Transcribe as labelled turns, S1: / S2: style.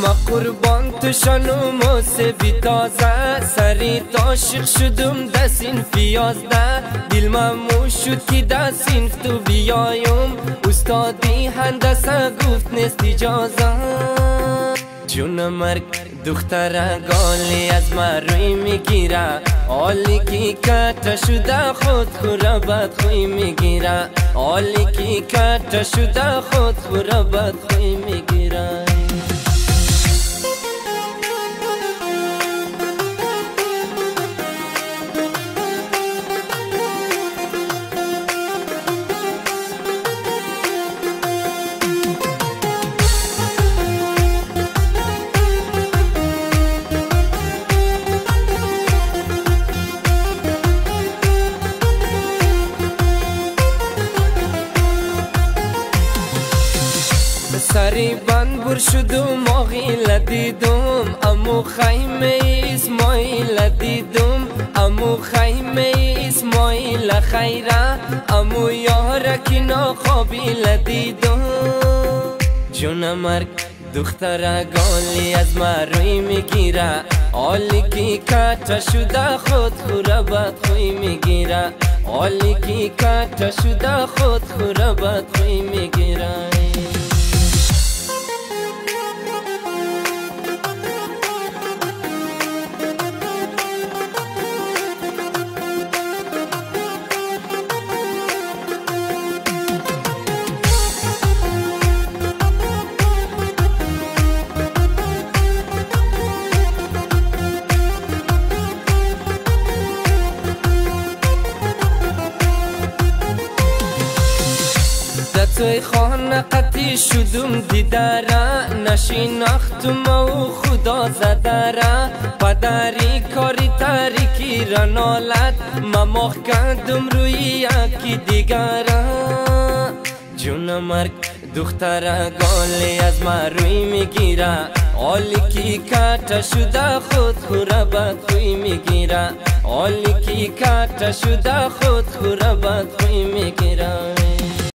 S1: ما قربان تو شانو بی تازه سری عاشق شدم دستین فیازده دل ممو شد که دستین تو بیایم استادی هندسه گفت نیست اجازه جون مرگ دختره گالی از من روی میگیره حالی که کتا شده خود خورا بدخوی میگیره حالی که کتا شده خود خورا بدخوی میگیره سری بند بر شدم آغیل دیدم امو خیمه اسماعیل دیدم امو خیمه اسماعیل خیره امو یارکی ناقابل دیدم جون مرگ دختره گالی از من روی میگیره حالی که کتا شده خود خورا بدخوی میگیره حالی که کتا شده خود خورا بدخوی میگیره توی خانه قطی شدم دیداره نشیناختم و خدا زداره پدری کاری تاریکی را نالد مماخ کردم روی یکی دیگره جون مرگ دختره گالی از من روی میگیره حالی که کتا شده خود خورا بدخوی میگیره حالی که کتا شده خود خورا بدخوی میگیره